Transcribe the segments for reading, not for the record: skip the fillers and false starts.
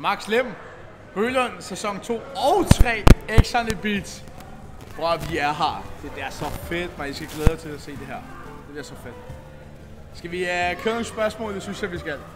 Max Lem, Højlund, sæson 2 og 3, X on the Beach. Bror, vi er her. Det er så fedt, man. I skal glæde jer til at se det her. Det bliver så fedt. Skal vi køre nogle spørgsmål? Det synes jeg, vi skal.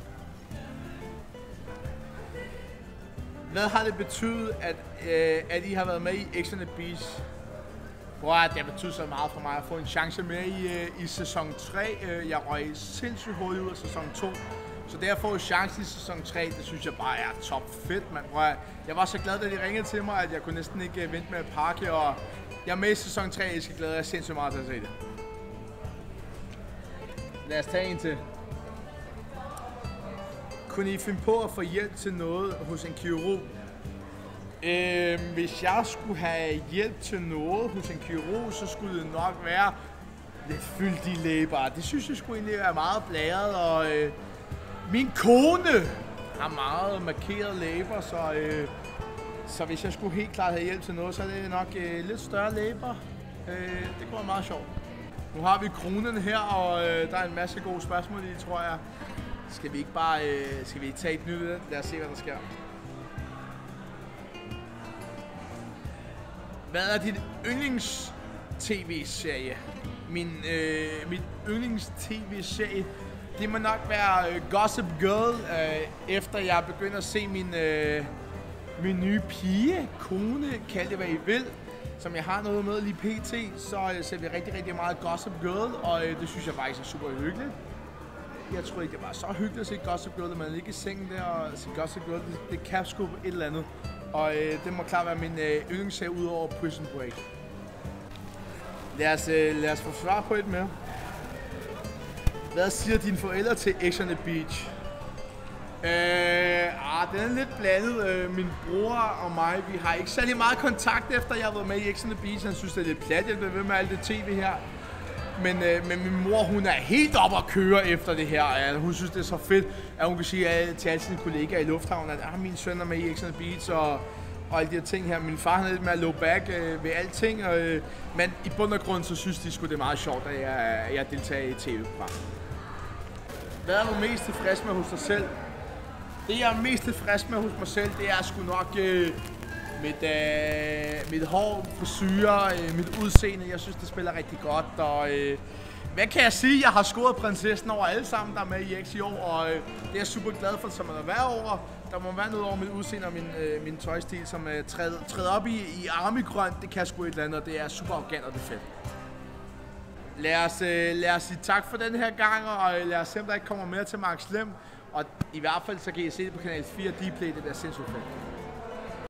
Hvad har det betydet, at I har været med i X on the Beach? Bror, det har betydet så meget for mig at få en chance med i sæson 3. Jeg røg sindssygt hurtigt ud af sæson 2. Så det at få en chance i sæson 3, det synes jeg bare er top fedt, mand. Jeg var så glad, da de ringede til mig, at jeg kunne næsten ikke vente med at pakke, og jeg er med i sæson 3, jeg skal glæde jer sindssygt meget til at se det. Lad os tage en til. Kunne I finde på at få hjælp til noget hos en kirurg? Hvis jeg skulle have hjælp til noget hos en kirurg, så skulle det nok være lidt fyldige læber. Det synes jeg skulle egentlig være meget blæret, og min kone har meget markeret læber, så hvis jeg skulle helt klart have hjælp til noget, så er det nok lidt større læber. Det kunne være meget sjovt. Nu har vi kronen her, og der er en masse gode spørgsmål i, tror jeg. Skal vi ikke bare tage et nyt? Lad os se, hvad der sker. Hvad er dit yndlings-tv-serie? Mit yndlings-tv-serie, det må nok være Gossip Girl, efter jeg begynder at se min nye pige, kone, kald det hvad I vil, som jeg har noget med lige pt, så ser vi rigtig, rigtig meget Gossip Girl, og det synes jeg faktisk er super hyggeligt. Jeg tror ikke, det var så hyggeligt at se Gossip Girl, at man ligger i sengen der og se Gossip Girl, det kan sgu et eller andet. Og det må klart være min yndlingsserie ud over Prison Break. Lad os få svar på et mere. Hvad siger dine forældre til X on the Beach? Den er lidt blandet. Min bror og mig, vi har ikke særlig meget kontakt efter jeg har været med i X on the Beach. Han synes, det er lidt plat, jeg bliver ved med alt det tv her. Men min mor, hun er helt op at køre efter det her. Hun synes, det er så fedt, at hun kan sige til alle sine kollegaer i lufthavnen, at min søn er med i X on the Beach og alle de her ting her. Min far han er lidt mere low back ved alting, men i bund og grund, så synes de sgu, det er meget sjovt, at jeg deltager i tv-program. Hvad er du mest tilfreds med hos dig selv? Det, jeg er mest tilfreds med hos mig selv, det er sgu nok mit hår, frisyrer, mit udseende. Jeg synes, det spiller rigtig godt, og hvad kan jeg sige? Jeg har scoret prinsessen over alle sammen, der er med i X i år, og det er jeg super glad for, som man er hver år. Der må være noget over mit udseende og min tøjstil, som træder op i armigrønt. Det kan sgu et eller andet, og det er super arrogant, og det er fedt. Lad os sige tak for den her gang, og lad os se, om der ikke kommer mere til Max Lem. Og i hvert fald, så kan I se det på kanal 4 Dplay, det er sindssygt fedt.